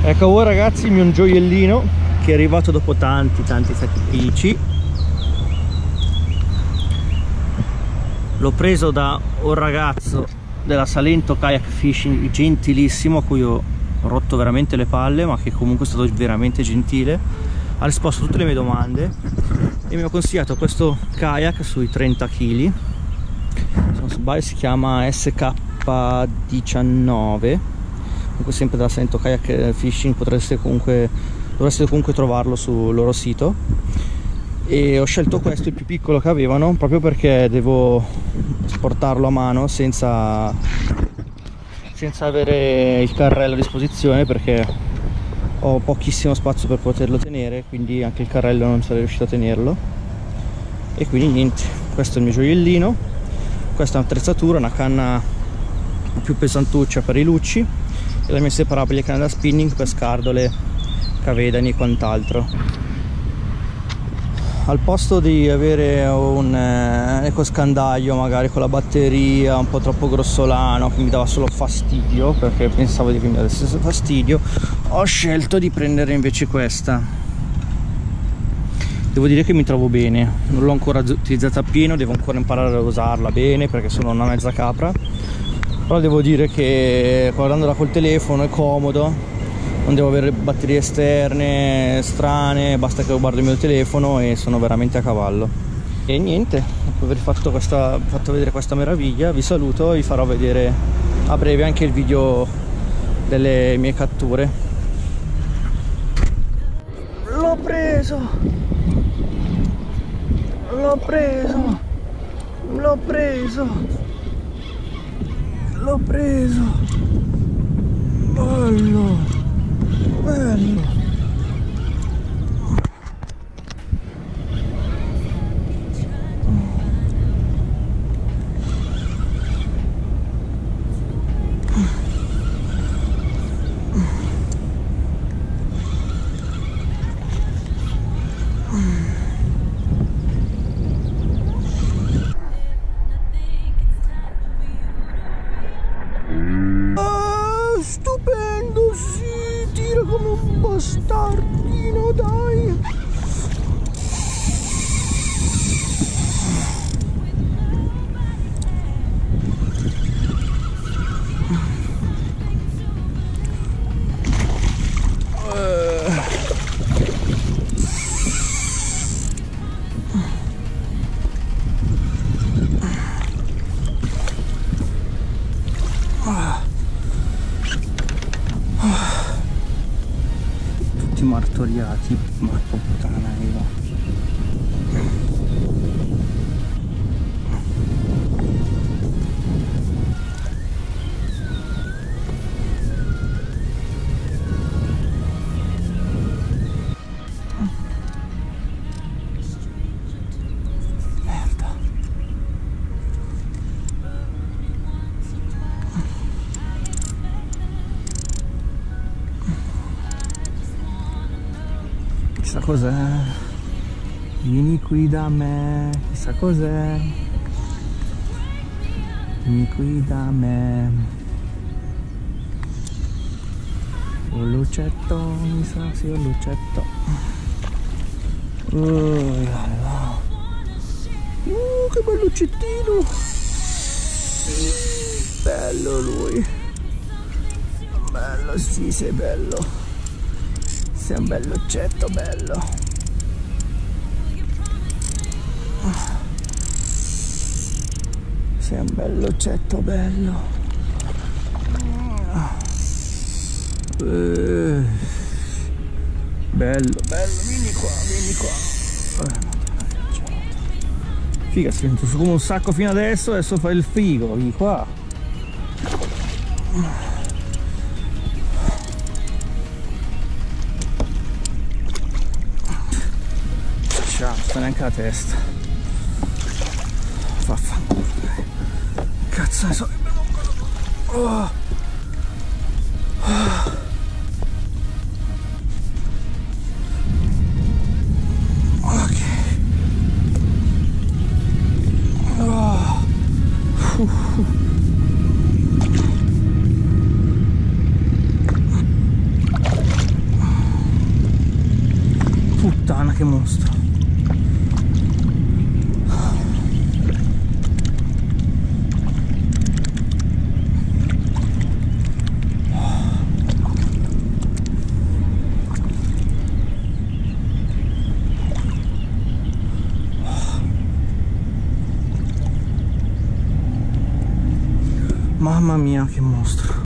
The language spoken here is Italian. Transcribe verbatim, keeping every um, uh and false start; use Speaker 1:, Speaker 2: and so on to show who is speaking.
Speaker 1: Ecco voi ragazzi il mio gioiellino che è arrivato dopo tanti tanti sacrifici. L'ho preso da un ragazzo della Salento Kayak Fishing gentilissimo, a cui ho rotto veramente le palle, ma che comunque è stato veramente gentile, ha risposto a tutte le mie domande e mi ha consigliato questo kayak sui trenta chili, se non sbaglio si chiama S K diciannove, comunque sempre dalla Salento Kayak Fishing, potreste comunque, dovreste comunque trovarlo sul loro sito. E ho scelto questo, il più piccolo che avevano, proprio perché devo sportarlo a mano senza, senza avere il carrello a disposizione, perché ho pochissimo spazio per poterlo tenere, quindi anche il carrello non sarei riuscito a tenerlo. E quindi niente, questo è il mio gioiellino, questa è un'attrezzatura, una canna più pesantuccia per i lucci e la mia separabile canna da spinning per scardole, cavedani e quant'altro. Al posto di avere un eh, ecoscandaglio magari con la batteria un po' troppo grossolano che mi dava solo fastidio, perché pensavo di che mi desse fastidio, ho scelto di prendere invece questa. Devo dire che mi trovo bene, non l'ho ancora utilizzata a pieno, devo ancora imparare a usarla bene perché sono una mezza capra, però devo dire che guardandola col telefono è comodo, non devo avere batterie esterne strane, basta che guardo il mio telefono e sono veramente a cavallo. E niente, dopo aver fatto, questa, fatto vedere questa meraviglia vi saluto e vi farò vedere a breve anche il video delle mie catture. L'ho preso! L'ho preso! L'ho preso! L'ho preso! Bello! Bello! Ah, stupendo, sì, tira come un bastardino, dai. Tutti martoriati, ma puttana Eva. Chissà cos'è, vieni qui da me, chissà cos'è, vieni qui da me, un lucetto, mi sa sì un lucetto, oh, là, là. Uh, che bel lucettino, bello lui, bello, sì sei bello. Sei un bell'occetto, bello. Sei un bell'occetto, bello. Eh, bello, bello, vieni qua, vieni qua. Figa, si sento su come un sacco fino adesso, adesso fai il figo, vieni qua. Non sta neanche la testa. Vaffanculo. Cazzo ne so. Oh. Oh. Ok. Oh. Uh. puttana, che mostro. Mamma mia, che mostro.